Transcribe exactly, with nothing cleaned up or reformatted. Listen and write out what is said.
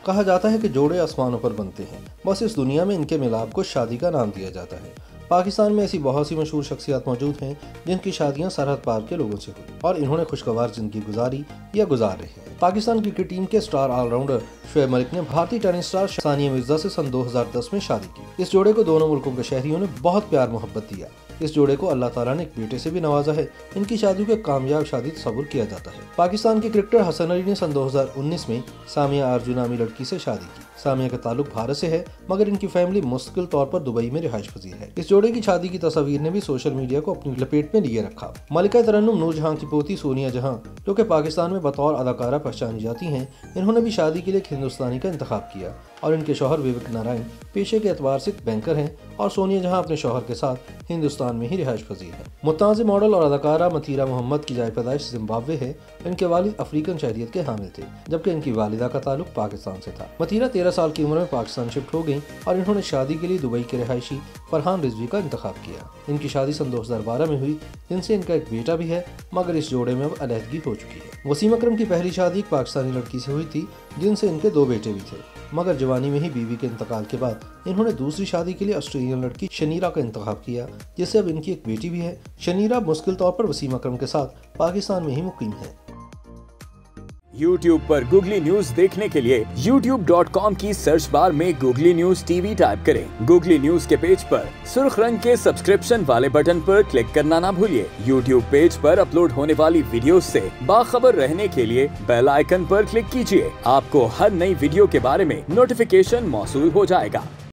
कहा जाता है कि जोड़े आसमानों पर बनते हैं, बस इस दुनिया में इनके मिलाप को शादी का नाम दिया जाता है। पाकिस्तान में ऐसी बहुत सी मशहूर शख्सियात मौजूद हैं जिनकी शादियां सरहद पार के लोगों से हुई और इन्होंने खुशगवार जिंदगी गुजारी या गुजार रहे हैं। पाकिस्तान क्रिकेट टीम के स्टार ऑलराउंडर शोएब मलिक ने भारतीय टेनिस स्टार सानिया मिर्जा से सन दो हज़ार दस में शादी की। इस जोड़े को दोनों मुल्कों के शहरियों ने बहुत प्यार मोहब्बत दिया। इस जोड़े को अल्लाह ताला ने एक बेटे से भी नवाजा है। इनकी शादी को कामयाब शादी तस्वुर किया जाता है। पाकिस्तान के क्रिकेटर हसन अली ने सन दो हज़ार उन्नीस में सामिया आरजू नामी लड़की से शादी की। सामिया का ताल्लुक भारत से है, मगर इनकी फैमिली मुस्तकिल तौर पर दुबई में रिहाइश पजीर है। इस जोड़े की शादी की तस्वीर ने भी सोशल मीडिया को अपनी लपेट में लिए रखा। मलिका तरन्नुम नूरजहां की पोती सोनिया जहां, जो कि पाकिस्तान में बतौर अदाकारा पहचानी जाती हैं, इन्होंने भी शादी के लिए एक हिंदुस्तानी का इंतखाब किया और इनके शौहर विवेक नारायण पेशे के एतबार से बैंकर हैं और सोनिया जहां अपने शौहर के साथ हिंदुस्तान में ही रिहाइश पजीर है। मुताज़ मॉडल और अदाकारा मतीरा मोहम्मद की जाए पैदाइश जिम्बाब्वे है। इनके वालिद अफ्रीकन शहरियत के हामिल थे, जबकि इनकी वालिदा का ताल्लुक पाकिस्तान से था। मतीरा तेरह साल की उम्र में पाकिस्तान शिफ्ट हो गई और इन्होंने शादी के लिए दुबई के रिहायशी फरहान रिजवी का इंतखाब किया। इनकी शादी सन दो हज़ार बारह में हुई, जिनसे इनका एक बेटा भी है, मगर इस जोड़े में अब अलहदगी हो चुकी है। वसीम अकरम की पहली शादी एक पाकिस्तानी लड़की से हुई थी, जिनसे इनके दो बेटे भी थे, मगर जवानी में ही बीवी के इंतकाल के बाद इन्होंने दूसरी शादी के लिए ऑस्ट्रेलियन लड़की शनीरा का इंतखाब किया, जिससे अब इनकी एक बेटी भी है। शनीरा मुश्किल तौर पर वसीम अकरम के साथ पाकिस्तान में ही मुकीम है। YouTube पर गूगली न्यूज देखने के लिए यूट्यूब डॉट कॉम की सर्च बार में गूगली न्यूज टीवी टाइप करें। गूगली न्यूज के पेज पर सुर्ख रंग के सब्सक्रिप्शन वाले बटन पर क्लिक करना ना भूलिए। YouTube पेज पर अपलोड होने वाली वीडियोस से बाखबर रहने के लिए बेल आइकन पर क्लिक कीजिए। आपको हर नई वीडियो के बारे में नोटिफिकेशन मौसूल हो जाएगा।